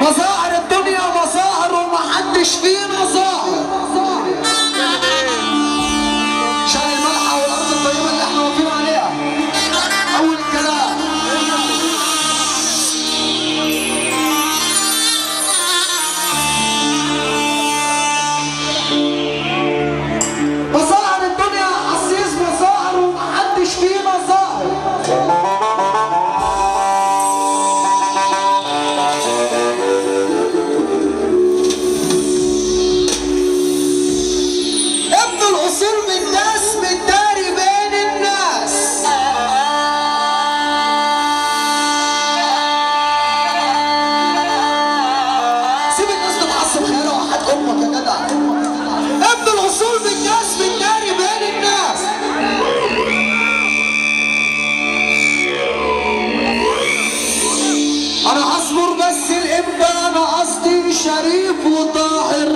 مظاهر الدنيا مظاهر ومحدش فينا ظاهر. شاي الملحة والأرض الطيبة اللي احنا واقفين عليها. أول الكلام مظاهر الدنيا حسيس مظاهر ومحدش فينا ظاهر. شريف وطاهر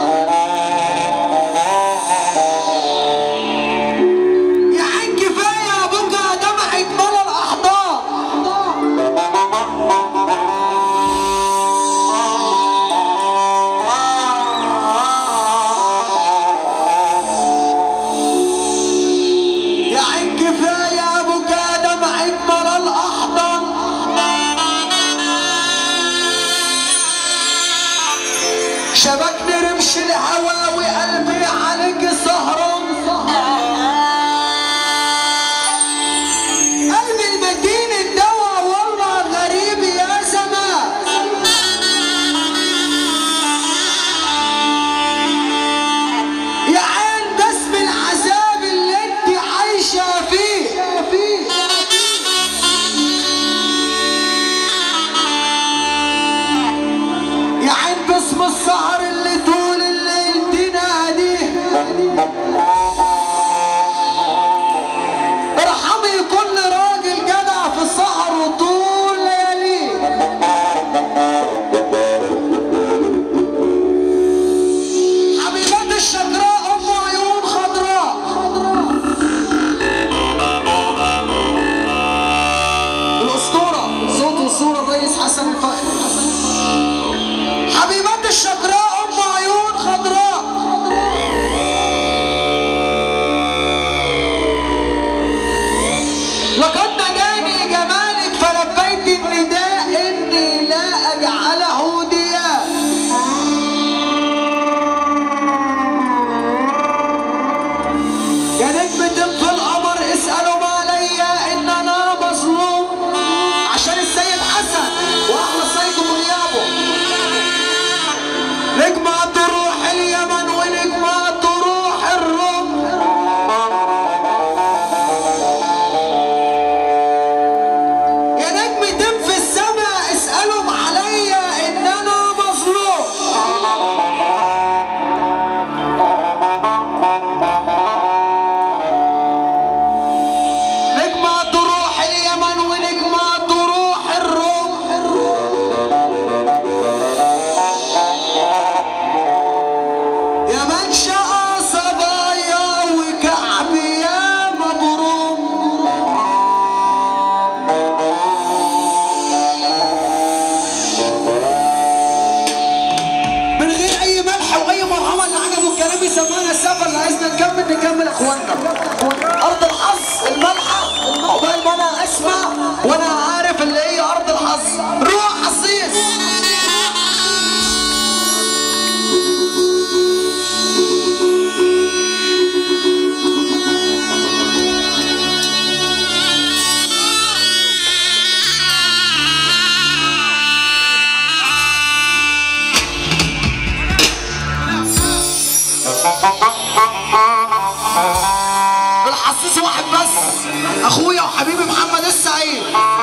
يا عين كفايه يا بقى دمعك ملا الاحضان. يا عين كفايه يا بقى دمعك ملا الاحضان. شبكني رمش الهوى وقلبي عليك سهران. قلبي المتين الدوا والله غريب يا زمان. يا عين باسم العذاب اللي انت عايشة فيه. يا عين باسم السهر اللي طول الليل تناديه. ارحمي كل راجل جدع في السهر وطول لياليه. حبيبات الشجراء ام عيون خضراء. الاسطوره صوت وصوره الريس حسن الفخري. حبيبات الشجراء ام عيون خضراء. لقد نجاني جمالك فلبيت النداء اني لا اجعله دياء. يا نجمة في القمر اسألوا ما عليا ان انا مظلوم عشان السيد حسن واحلى سيد وغيابه. نجمة تروح اليمن ونجمة تروح الروم. يا نجمة في السماء اسألهم عليا ان انا مظلوم. نجمة تروح اليمن ونجمة تروح الروم. يا من شقى صبايا وكعب يا مبروم. من غير اي ملح واي مرحمه اللي عجبه الكلام يسمعنا السفر اللي عايزنا نكمل اخواننا. ارض الحظ الملحه عقبال ما انا اسمع وانا عارف اللي هي ارض الحظ. روح حصيص. الحصيص واحد بس اخويا وحبيبي محمد السعيد.